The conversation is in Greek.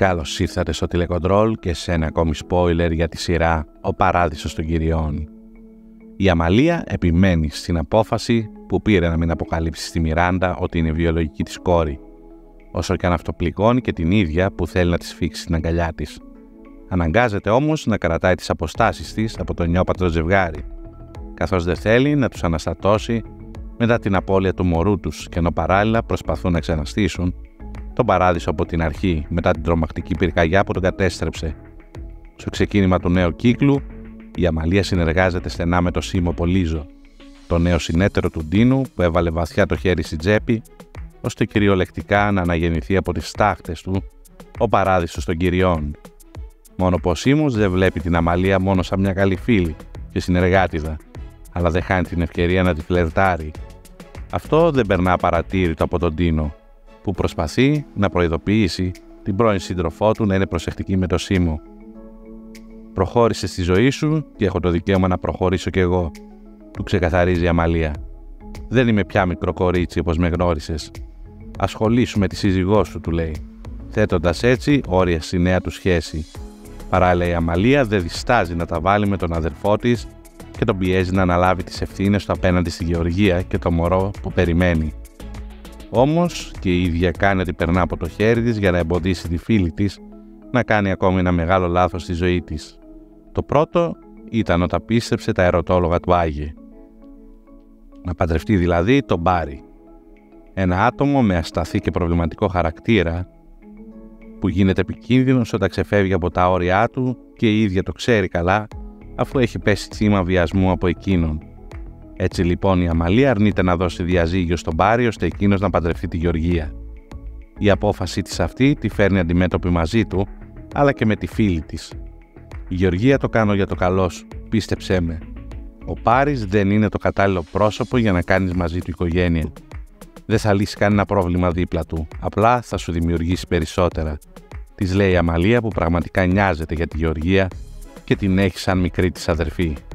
Καλώς ήρθατε στο τηλεκοντρόλ και σε ένα ακόμη spoiler για τη σειρά «Ο Παράδεισος των Κυριών». Η Αμαλία επιμένει στην απόφαση που πήρε να μην αποκαλύψει στη Μιράντα ότι είναι βιολογική της κόρη, όσο και αν αυτό πληγώνει και την ίδια που θέλει να τη σφίξει στην αγκαλιά της. Αναγκάζεται όμως να κρατάει τις αποστάσεις της από το νιόπατρο ζευγάρι, καθώς δεν θέλει να τους αναστατώσει μετά την απώλεια του μωρού τους και ενώ παράλληλα προσπαθούν να ξαναστήσουν τον παράδεισο από την αρχή μετά την τρομακτική πυρκαγιά που τον κατέστρεψε. Στο ξεκίνημα του νέου κύκλου, η Αμαλία συνεργάζεται στενά με τον Σίμο Πολύζο, το νέο συνέτερο του Ντίνου που έβαλε βαθιά το χέρι στην τσέπη, ώστε κυριολεκτικά να αναγεννηθεί από τις στάχτες του ο Παράδεισος των Κυριών. Μόνο πως ο Σίμος δεν βλέπει την Αμαλία μόνο σαν μια καλή φίλη και συνεργάτηδα, αλλά δεν χάνει την ευκαιρία να τη φλερτάρει. Αυτό δεν περνά παρατήρητο από τον Ντίνο, που προσπαθεί να προειδοποιήσει την πρώην σύντροφό του να είναι προσεκτική με το Σίμο. «Προχώρησε στη ζωή σου και έχω το δικαίωμα να προχωρήσω κι εγώ», του ξεκαθαρίζει η Αμαλία. «Δεν είμαι πια μικρό κορίτσι όπως με γνώρισες. Ασχολήσου με τη σύζυγό σου», του λέει, θέτοντας έτσι όρια στη νέα του σχέση. Παράλληλα η Αμαλία δεν διστάζει να τα βάλει με τον αδερφό της και τον πιέζει να αναλάβει τις ευθύνες του απέναντι στη Γεωργία και το μωρό που περιμένει. Όμως και η ίδια κάνει ότι περνά από το χέρι της για να εμποδίσει τη φίλη της να κάνει ακόμη ένα μεγάλο λάθος στη ζωή της. Το πρώτο ήταν όταν πίστεψε τα ερωτόλογα του Άγιε. Να παντρευτεί δηλαδή τον Μπάρι. Ένα άτομο με ασταθή και προβληματικό χαρακτήρα που γίνεται επικίνδυνος όταν ξεφεύγει από τα όρια του και η ίδια το ξέρει καλά αφού έχει πέσει θύμα βιασμού από εκείνον. Έτσι λοιπόν η Αμαλία αρνείται να δώσει διαζύγιο στον Μπάρι ώστε εκείνος να παντρευτεί τη Γεωργία. Η απόφασή της αυτή τη φέρνει αντιμέτωπη μαζί του, αλλά και με τη φίλη της. «Η Γεωργία το κάνω για το καλό σου, πίστεψέ με. Ο Πάρης δεν είναι το κατάλληλο πρόσωπο για να κάνεις μαζί του οικογένεια. Δεν θα λύσει κανένα πρόβλημα δίπλα του, απλά θα σου δημιουργήσει περισσότερα», της λέει η Αμαλία που πραγματικά νοιάζεται για τη Γεωργία και την έχει σαν μικρή της αδερφή.